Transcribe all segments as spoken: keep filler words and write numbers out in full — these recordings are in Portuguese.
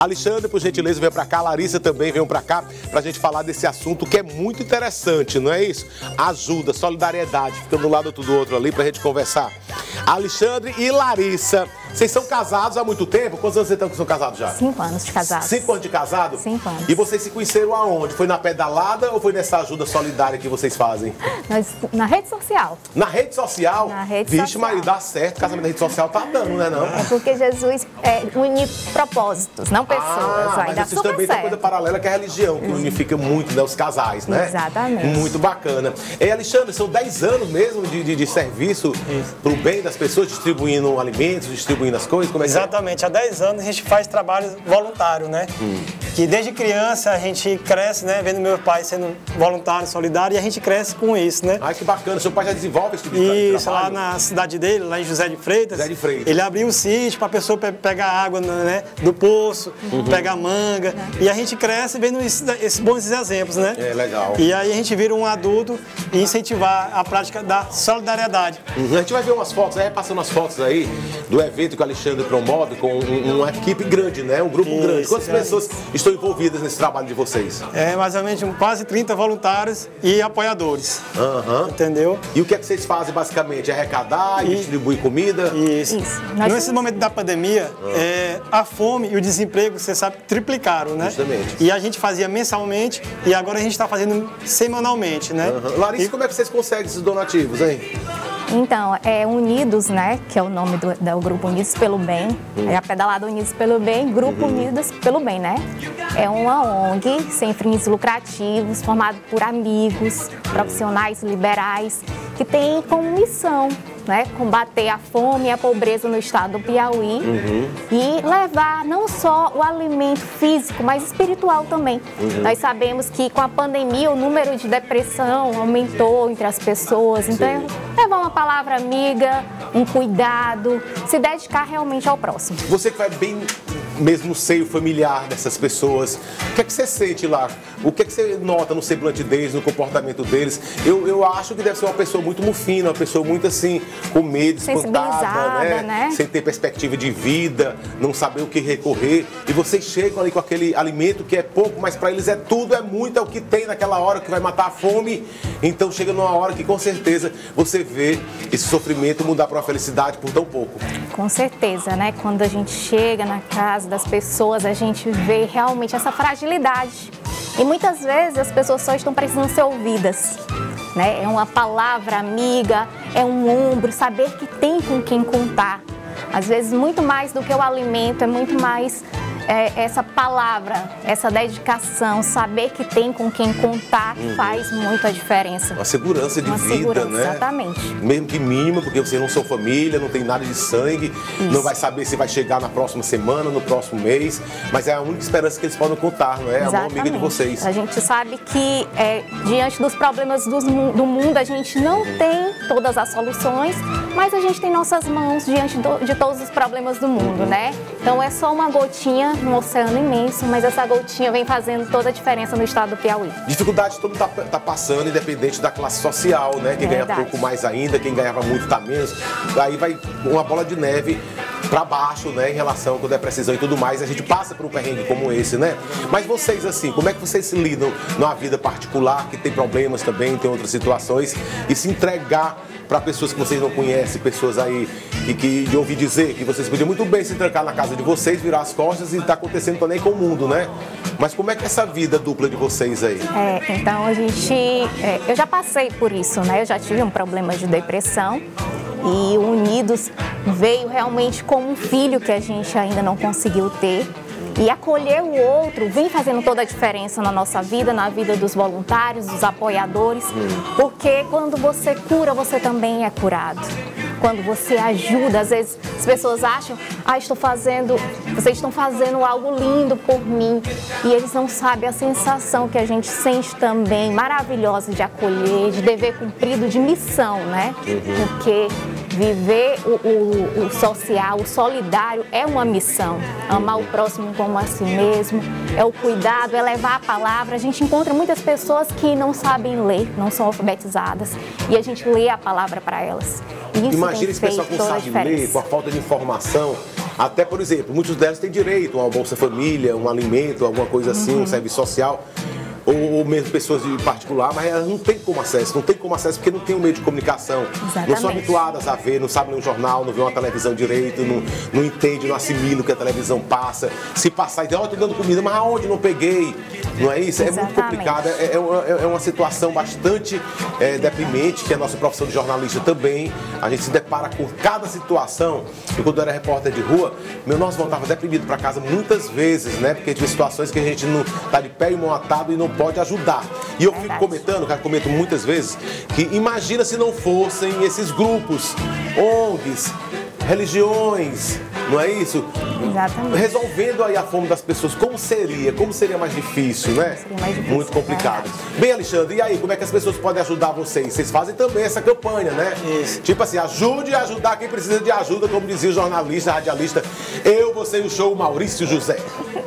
Alexandre, por gentileza, vem pra cá. Larissa também vem pra cá pra gente falar desse assunto que é muito interessante, não é isso? Ajuda, solidariedade, ficando um lado outro do outro ali pra gente conversar. Alexandre e Larissa, vocês são casados há muito tempo? Quantos anos vocês estão que são casados já? Cinco anos de casado. Cinco anos de casado? Cinco anos. E vocês se conheceram aonde? Foi na pedalada ou foi nessa ajuda solidária que vocês fazem? Nós, na rede social. Na rede social? Na rede Vixe, social. Maria, dá certo. Casamento na rede social tá dando, né não? É porque Jesus é, une propósitos, não pessoas. Ah, Vai mas dar vocês super também têm certo. coisa paralela que é a religião, que unifica muito, né, os casais, né? Exatamente. Muito bacana. E Alexandre, são dez anos mesmo de, de, de serviço para o bem das pessoas, distribuindo alimentos, distribuindo as coisas? Como é que é? Exatamente. Há dez anos a gente faz trabalho voluntário, né? Hum. Que desde criança a gente cresce, né? Vendo meu pai sendo voluntário, solidário, e a gente cresce com isso, né? Ai, que bacana. Seu pai já desenvolve esse tipo de Isso, lá na cidade dele, lá em José de Freitas. José de Freitas. Ele abriu um sítio para a pessoa pe pegar água, né? Do poço, uhum. pegar manga. Uhum. E a gente cresce vendo isso, esses bons exemplos, né? É, legal. E aí a gente vira um adulto e incentivar a prática da solidariedade. Uhum. A gente vai ver umas fotos, aí passando as fotos aí do evento que o Alexandre promove com um, uma equipe grande, né? Um grupo isso, grande. Quantas é. pessoas estão envolvidas nesse trabalho de vocês? É, mais ou menos quase trinta voluntários e apoiadores. Uhum. Entendeu? E o que é que vocês fazem basicamente? É arrecadar e, e distribuir comida? Isso. Isso. Nesse temos... momento da pandemia, uhum. é, a fome e o desemprego, você sabe, triplicaram, né? Justamente. E a gente fazia mensalmente e agora a gente está fazendo semanalmente, né? Uhum. Larissa, e... como é que vocês conseguem esses donativos, hein? Então, é Unidos, né, que é o nome do, do Grupo Unidos pelo Bem, hum. é a pedalada Unidos pelo Bem, Grupo uhum. Unidos pelo Bem, né? É uma O N G sem fins lucrativos, formado por amigos, profissionais liberais, que tem como missão, né, combater a fome e a pobreza no estado do Piauí uhum. e levar não só o alimento físico, mas espiritual também. Uhum. Nós sabemos que com a pandemia o número de depressão aumentou entre as pessoas, então é levar uma palavra amiga, um cuidado, se dedicar realmente ao próximo. Você que vai bem mesmo no seio familiar dessas pessoas, o que é que você sente lá? O que é que você nota no semblante deles, no comportamento deles? Eu, eu acho que deve ser uma pessoa muito mufina, uma pessoa muito assim, com medo, espantada, né? né? Sem ter perspectiva de vida, não saber o que recorrer. E vocês chegam ali com aquele alimento que é pouco, mas para eles é tudo, é muito, é o que tem naquela hora que vai matar a fome. Então chega numa hora que com certeza você vê esse sofrimento mudar para uma felicidade por tão pouco. Com certeza, né? Quando a gente chega na casa das pessoas, a gente vê realmente essa fragilidade. E muitas vezes as pessoas só estão precisando ser ouvidas, né? É uma palavra amiga, é um ombro, saber que tem com quem contar. Às vezes, muito mais do que o alimento, é muito mais é, essa palavra, essa dedicação, saber que tem com quem contar uhum. faz muita diferença. Uma segurança de Uma vida, segurança, né? Exatamente. Mesmo que mínima, porque vocês não são família, não tem nada de sangue, Isso. não vai saber se vai chegar na próxima semana, no próximo mês, mas é a única esperança que eles podem contar, não é? Exatamente. A mão amiga de vocês. A gente sabe que é, diante dos problemas do, do mundo, a gente não tem todas as soluções, mas a gente tem nossas mãos diante do, de todos os problemas do mundo, uhum. né? Então é só uma gotinha num oceano imenso, mas essa gotinha vem fazendo toda a diferença no estado do Piauí. Dificuldade todo mundo tá, tá passando, independente da classe social, né? Quem Verdade. ganha pouco mais ainda, quem ganhava muito tá menos. Aí vai uma bola de neve para baixo, né? Em relação quando é precisão e tudo mais. A gente passa por um perrengue como esse, né? Mas vocês, assim, como é que vocês se lidam numa vida particular, que tem problemas também, tem outras situações, e se entregar para pessoas que vocês não conhecem, pessoas aí que, que de ouvir dizer que vocês podiam muito bem se trancar na casa de vocês, virar as costas e tá acontecendo também com o mundo, né? Mas como é que é essa vida dupla de vocês aí? É, então a gente, é, eu já passei por isso, né? Eu já tive um problema de depressão e o Unidos veio realmente como um filho que a gente ainda não conseguiu ter. E acolher o outro vem fazendo toda a diferença na nossa vida, na vida dos voluntários, dos apoiadores, porque quando você cura, você também é curado. Quando você ajuda, às vezes as pessoas acham, ah, estou fazendo, vocês estão fazendo algo lindo por mim. E eles não sabem a sensação que a gente sente também, maravilhosa de acolher, de dever cumprido, de missão, né? Uhum. Porque viver o, o, o social, o solidário é uma missão. Amar o próximo como a si mesmo, é o cuidado, é levar a palavra. A gente encontra muitas pessoas que não sabem ler, não são alfabetizadas, e a gente lê a palavra para elas. Isso Imagina esse pessoal que não sabe ler, com a falta de informação, Até, por exemplo, muitos delas têm direito a uma Bolsa Família, um alimento, alguma coisa assim, uhum. um serviço social. Ou, ou mesmo pessoas de particular, mas elas não têm como acesso, não tem como acesso porque não tem um meio de comunicação. Exatamente. Não são habituadas a ver, não sabem ler um jornal, não vê uma televisão direito, não, não entende, não assimila o que a televisão passa. Se passar e dizer, ó, oh, tô dando comida, mas aonde não peguei? Não é isso? Exatamente. É muito complicado, é, é, uma, é uma situação bastante é, deprimente, que a nossa profissão de jornalista também, a gente se depara com cada situação. Eu, quando era repórter de rua, meu nós voltava deprimido para casa muitas vezes, né? Porque tinha situações que a gente não tá de pé e mão atado e não pode ajudar. E eu fico Verdade. comentando, cara, comento muitas vezes, que imagina se não fossem esses grupos, O N Gs, religiões, não é isso? Exatamente. Resolvendo aí a fome das pessoas, como seria? Como seria mais difícil, né? Seria mais difícil, muito complicado. Bem, Alexandre, e aí, como é que as pessoas podem ajudar vocês? Vocês fazem também essa campanha, né? Isso. Tipo assim, ajude a ajudar quem precisa de ajuda, como dizia o jornalista, radialista, eu, você e o show Maurício José.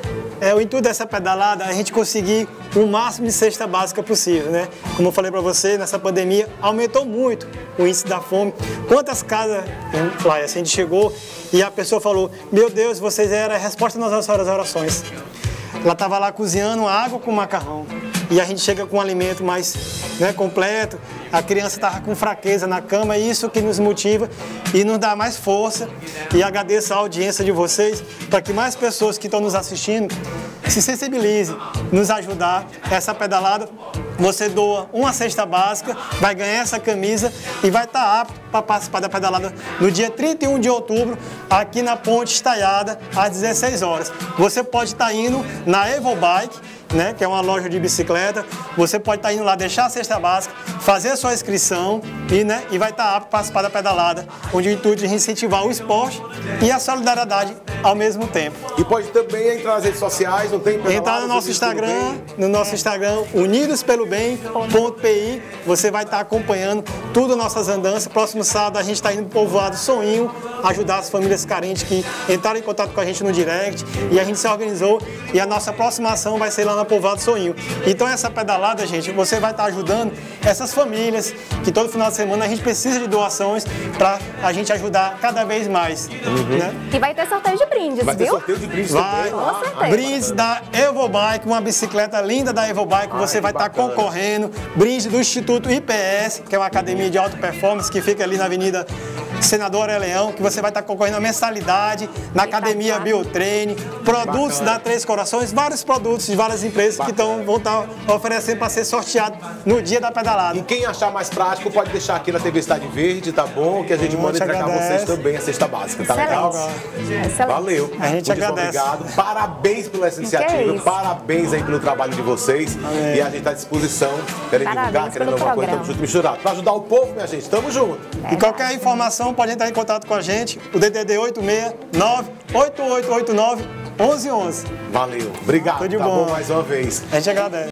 É, o intuito dessa pedalada é a gente conseguir o máximo de cesta básica possível, né? Como eu falei para você, nessa pandemia aumentou muito o índice da fome. Quantas casas, lá, assim, a gente chegou e a pessoa falou, meu Deus, vocês eram a resposta nas nossas orações. Ela estava lá cozinhando água com macarrão. E a gente chega com um alimento mais, né, completo, a criança estava com fraqueza na cama, e isso que nos motiva e nos dá mais força. E agradeço a audiência de vocês, para que mais pessoas que estão nos assistindo se sensibilizem, nos ajudar. Essa pedalada, você doa uma cesta básica, vai ganhar essa camisa e vai estar apto para participar da pedalada no dia trinta e um de outubro, aqui na Ponte Estaiada, às dezesseis horas. Você pode estar indo na Evobike, né, que é uma loja de bicicleta, você pode estar indo lá deixar a cesta básica, fazer a sua inscrição e, né, e vai estar apto para participar da pedalada, onde o intuito é incentivar o esporte e a solidariedade ao mesmo tempo. E pode também entrar nas redes sociais, não tem? Entrar no nosso Instagram, no nosso Instagram, unidos pelo bem ponto p i, você vai estar acompanhando tudo as nossas andanças. Próximo sábado a gente está indo para o povoado Soninho, ajudar as famílias carentes que entraram em contato com a gente no direct, e a gente se organizou, e a nossa próxima ação vai ser lá na povoado Soninho. Então essa pedalada, gente, você vai estar ajudando essas famílias, que todo final de semana a gente precisa de doações para a gente ajudar cada vez mais. Uhum. Né? E vai ter sorteio de brindes, vai viu? Ter sorteio de brindes vai, também. Com certeza. Brindes da Evobike, uma bicicleta linda da Evobike, Ai, você vai estar concorrendo. Brinde do Instituto I P S, que é uma academia de alta performance, que fica ali na Avenida Senador Aurélia Leão, que você vai estar concorrendo a mensalidade, na Academia Biotraining, produtos Bacana. da Três Corações, vários produtos de várias empresas Bacana. que tão, vão estar oferecendo para ser sorteado no dia da pedalada. E quem achar mais prático pode deixar aqui na T V Cidade Verde, tá bom? Que a gente manda entregar a vocês também a cesta básica, tá legal? Excelente. Valeu. A gente Muito agradece. Obrigado. Parabéns pela essa iniciativa, é parabéns aí pelo trabalho de vocês. Amém. E a gente está à disposição. Querem divulgar, querendo alguma coisa, estamos juntos misturados. Para ajudar o povo, minha gente, tamo junto. É. E qualquer informação pode entrar em contato com a gente, o D D D oito seis nove oito oito oito nove um um um um. Valeu. Obrigado. Tudo de tá bom. bom mais uma vez. A gente agradece.